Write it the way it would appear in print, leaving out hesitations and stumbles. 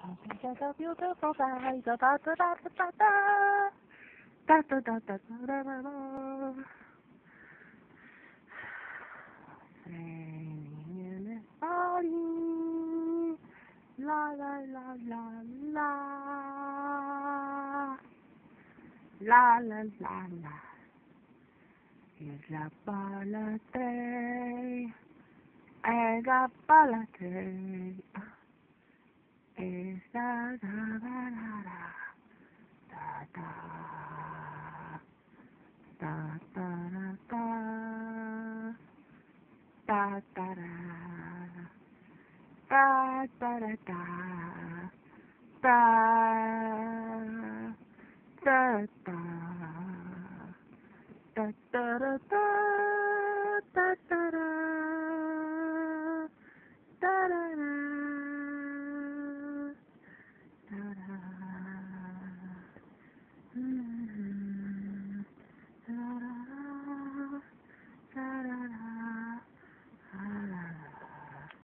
Such a beautiful sight. Da da da da da da. Da da da da da da da. Singing in this body. La la la la la. La la la la. Es la palatre. Es la palatre. Es la da da da da. Da da. Da da da da. Da da da. Da da da da. Da da da da da da da.